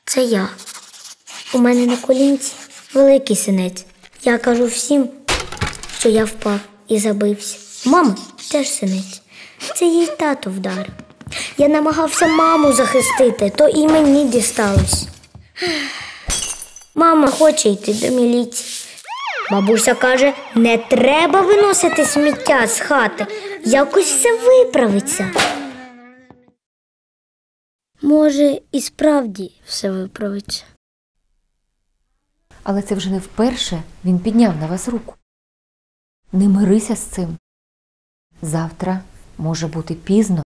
Це я. У мене на колінці великий синець. Я кажу всім, що я впав і забився. Мама теж синець. Це їй тато вдарив. Я намагався маму захистити, то і мені дісталось. Мама хоче йти до міліції. Бабуся каже, не треба виносити сміття з хати. Якось все виправиться. Може, і справді все виправиться. Але це вже не вперше він підняв на вас руку. Не мирися з цим. Завтра може бути пізно.